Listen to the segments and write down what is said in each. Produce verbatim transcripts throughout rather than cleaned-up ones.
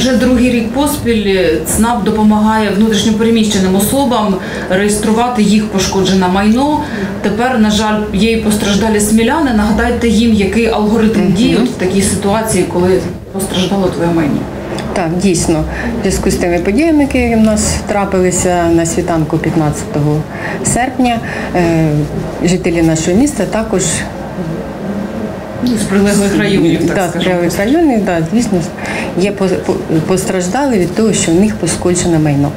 Вже другий рік поспіль ЦНАП допомагає внутрішньопереміщеним особам реєструвати їх пошкоджене майно. Тепер, на жаль, є і постраждалі сміляни. Нагадайте їм, який алгоритм дій в такій ситуації, коли постраждало твоє майно. Так, дійсно, в зв'язку з тими подіями, які в нас трапилися на світанку п'ятнадцятого серпня, жителі нашого міста також з прилеглих районів, так да, скажемо. з прилеглих районів, да, звісно, є постраждали від того, що в них пошкоджене майно.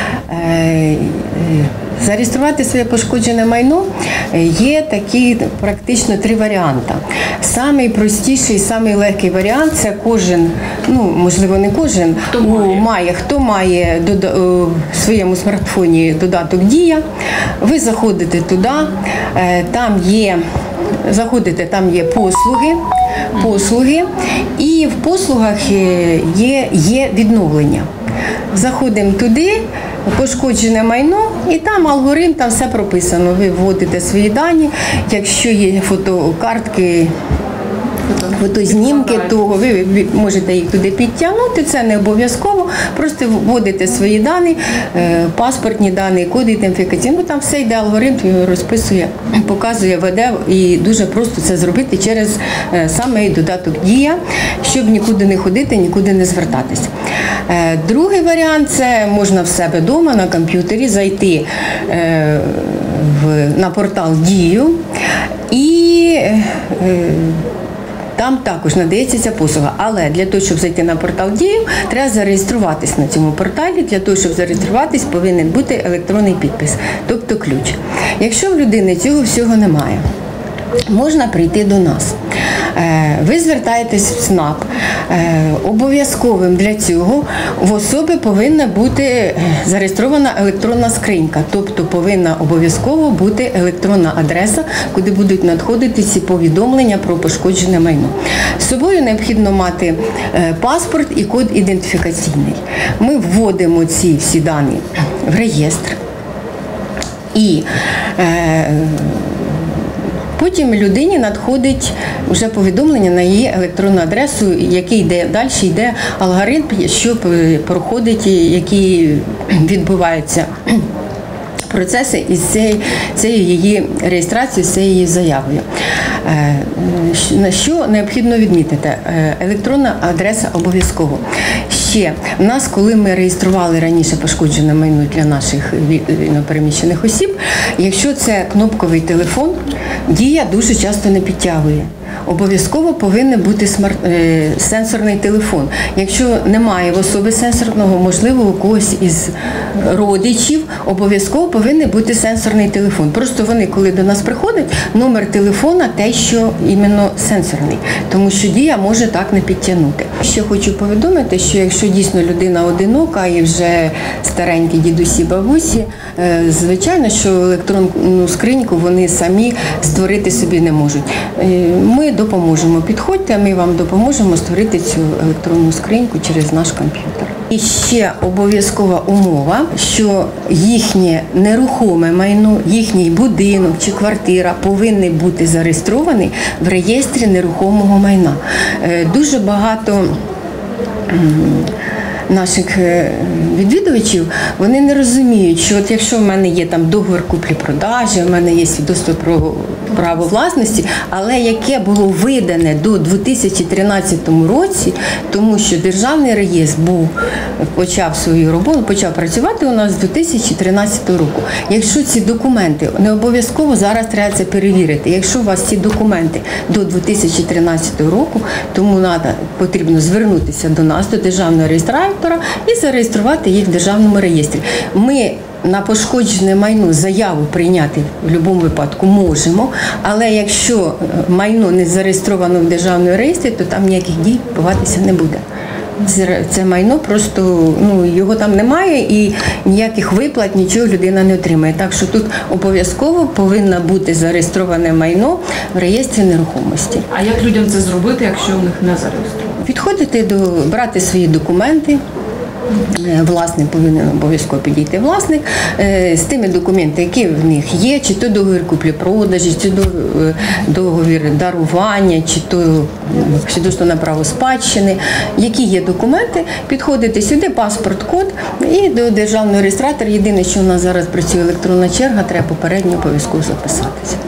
Зареєструвати своє пошкоджене майно є такі практично три варіанти. Самий простіший, самий легкий варіант – це кожен, ну можливо не кожен, хто має, має хто має в своєму смартфоні додаток «Дія». Ви заходите туди, там є, заходите, там є послуги, послуги, і в послугах є, є відновлення. Заходимо туди, пошкоджене майно, і там алгоритм, там все прописано. Ви вводите свої дані, якщо є фотокартки, фотознімки, то ви можете їх туди підтягнути, це не обов'язково, просто вводите свої дані, паспортні дані, код ідентифікаційний, там все йде, алгоритм розписує, показує, веде, і дуже просто це зробити через саме додаток «Дія», щоб нікуди не ходити, нікуди не звертатись. Другий варіант – це можна в себе вдома на комп'ютері зайти на портал «Дію» і там також надається ця послуга. Але для того, щоб зайти на портал «Дію», треба зареєструватись на цьому порталі. Для того, щоб зареєструватись, повинен бути електронний підпис, тобто ключ. Якщо в людини цього всього немає, можна прийти до нас. Ви звертаєтесь в ЦНАП. Обов'язковим для цього в особи повинна бути зареєстрована електронна скринька, тобто повинна обов'язково бути електронна адреса, куди будуть надходити ці повідомлення про пошкоджене майно. З собою необхідно мати паспорт і код ідентифікаційний. Ми вводимо ці всі дані в реєстр і потім людині надходить вже повідомлення на її електронну адресу, який йде далі, йде алгоритм, що проходить, які відбуваються процеси із цією, цією її реєстрацією, з цією її заявою. На що необхідно відмітити? Електронна адреса обов'язково. Ще в нас, коли ми реєстрували раніше пошкоджене майно для наших переміщених осіб, якщо це кнопковий телефон, «Дія» дуже часто не підтягує. Обов'язково повинен бути смарт... сенсорний телефон. Якщо немає в особи сенсорного, можливо, у когось із родичів, обов'язково повинен бути сенсорний телефон. Просто вони, коли до нас приходять, номер телефона те, що іменно сенсорний, тому що «Дія» може так не підтягнути. Ще хочу повідомити, що якщо дійсно людина одинока і вже старенькі дідусі, бабусі, звичайно, що електронну скриньку вони самі створити собі не можуть. Ми допоможемо, підходьте, ми вам допоможемо створити цю електронну скриньку через наш комп'ютер. І ще обов'язкова умова, що їхнє нерухоме майно, їхній будинок чи квартира повинні бути зареєстровані в реєстрі нерухомого майна. Дуже багато наших відвідувачів, вони не розуміють, що от якщо в мене є там договір куплі-продажі, в мене є свідоцтво про право власності, але яке було видане до дві тисячі тринадцятого році, тому що Державний реєстр був, почав свою роботу, почав працювати у нас з дві тисячі тринадцятого року. Якщо ці документи, не обов'язково зараз треба це перевірити, якщо у вас ці документи до дві тисячі тринадцятого року, тому надо, потрібно звернутися до нас, до Державного реєстратора і зареєструвати їх в Державному реєстрі. Ми на пошкоджене майно заяву прийняти в будь-якому випадку можемо, але якщо майно не зареєстровано в Державному реєстрі, то там ніяких дій відбуватися не буде. Це майно просто, ну, його там немає і ніяких виплат, нічого людина не отримає. Так що тут обов'язково повинно бути зареєстроване майно в реєстрі нерухомості. А як людям це зробити, якщо у них не зареєстровано? Підходити до, брати свої документи, Е, Власник повинен обов'язково підійти власник е, з тими документами, які в них є, чи то договір куплі-продажі, чи до- е, договір дарування, чи то м, свідоцтво на право спадщини, які є документи, підходите сюди, паспорт, код і до державного реєстратора. Єдине, що у нас зараз працює електронна черга, треба попередньо обов'язково записатися.